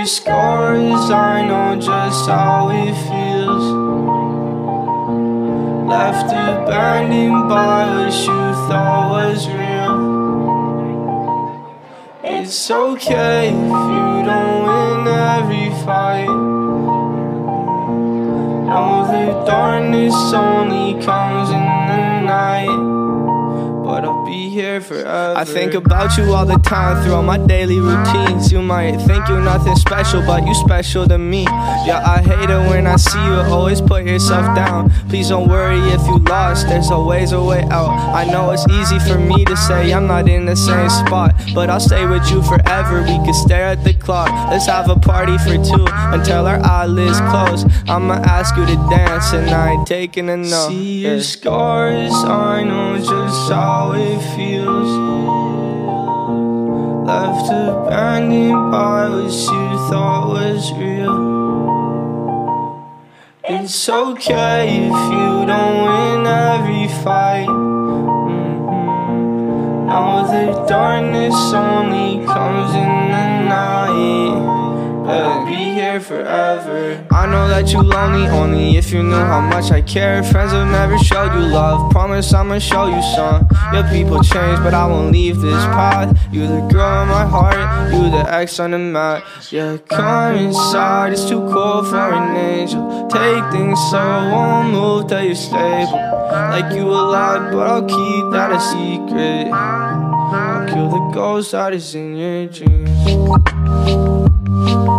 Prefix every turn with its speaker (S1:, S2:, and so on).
S1: scars, I know just how it feels. Left abandoned by what you thought was real. It's okay if you don't win every fight. Know the darkness only comes in the night, but I'll be here forever. I think about you all the time through all my daily routines. You might think you're nothing special, but you special to me. Yeah, I hate it when I see you always put yourself down. Please don't worry if you lost, there's always a way out. I know it's easy for me to say I'm not in the same spot, but I'll stay with you forever. We can stare at the clock, let's have a party for two until our eyelids close. I'ma ask you to dance and I ain't taking a no. See your scars, I know just how it feels. Left abandoned by what you thought was real. It's okay if you don't win every fight. Know the darkness only comes in the night, but I'll be here forever. I know that you lonely only if you knew how much I care. Friends have never showed you love, promise I'ma show you some. Yeah, people change, but I won't leave this path. You the girl in my heart, you the X on the map. Yeah, come inside, it's too cold for an angel. Take things slow, won't move till you're stable. Like you alive, but I'll keep that a secret. I'll kill the ghost that is in your dreams.